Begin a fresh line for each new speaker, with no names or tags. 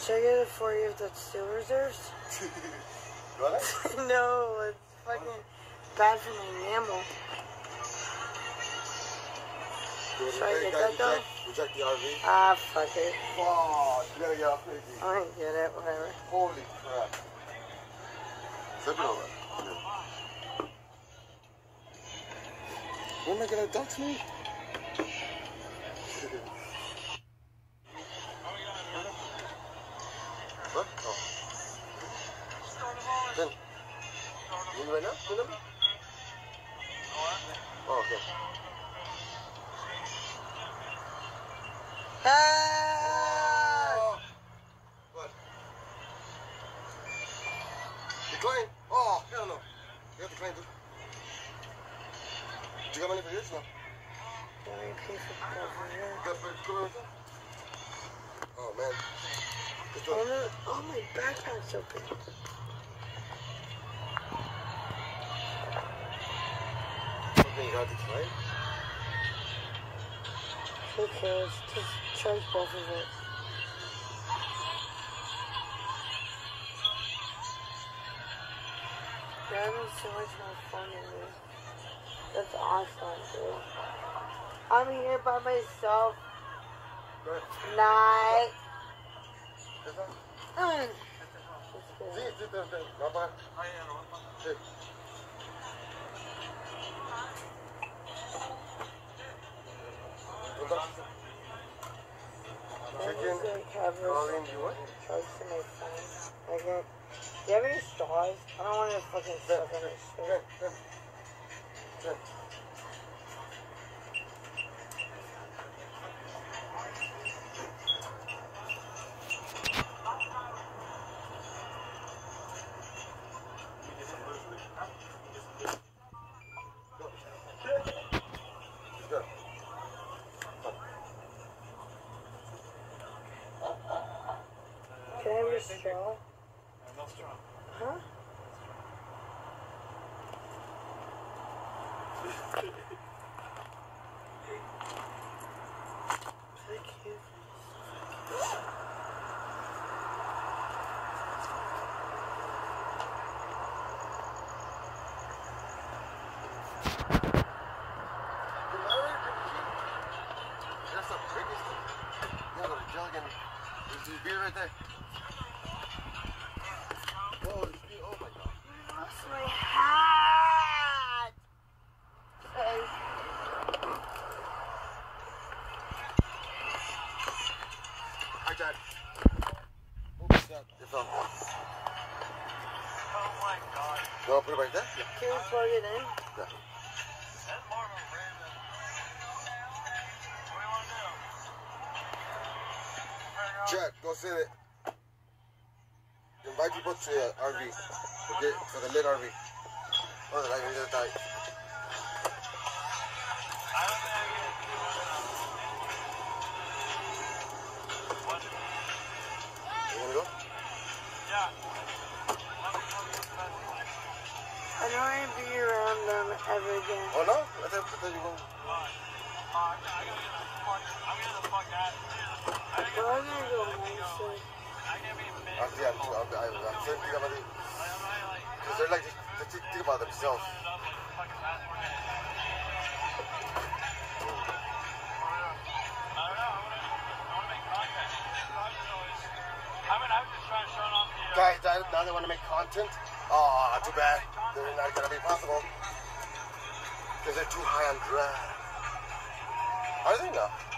Should I get it for you if that's still reserves?
What?
No, it's fucking bad for my enamel. Should I get that though?
Reject the RV.
Ah, fuck it.
Oh, you gotta get off crazy.
I didn't get it, whatever.
Holy crap. Flip it over. When am I gonna duck me? What? Oh. Then. You right now? You know me? Oh, okay.
Ah!
What? Decline? Oh, hell no. You have to decline, dude. Do you got money for this? No.
Let me pay for beverage.
Got for cover? Oh, man.
Oh, my backpack's open.
Something you got to decline?
Who cares? Just charge both of it. You're having so much more fun than me. That's awesome, dude. I'm here by myself. Night.
Chicken, Colin, you what?
Charge to my phone. Like, do you have any straws? I don't want to fucking suck on this shit. Can I have your straw?
No straw.
Huh? Thank you.
That's the biggest thing. You gotta go to jail again. There's beer right there. Oh, there's beer. Oh my god.
I lost my hat!
Hi, Dad. Oh my god. It fell.
Oh my god.
You wanna put it right there? Yeah.
Can we plug it in?
Yeah.
That's more of a random. What do you want to do?
Chad, go sit it. Invite people to the RV. For the lit RV. Oh, the light is die.
I don't think I can do what?
You wanna go?
Yeah.
I don't want to be around them ever again.
Oh no? I thought you were going.
I'm getting the fuck out.
Well, I'm gonna go Wednesday.
I can't be mad.
I'm certain you got money. Because they're like, they think about themselves. Guys, now they want to make content. Oh, too bad. They're not gonna be possible. Because they're too high on drugs. Are they not?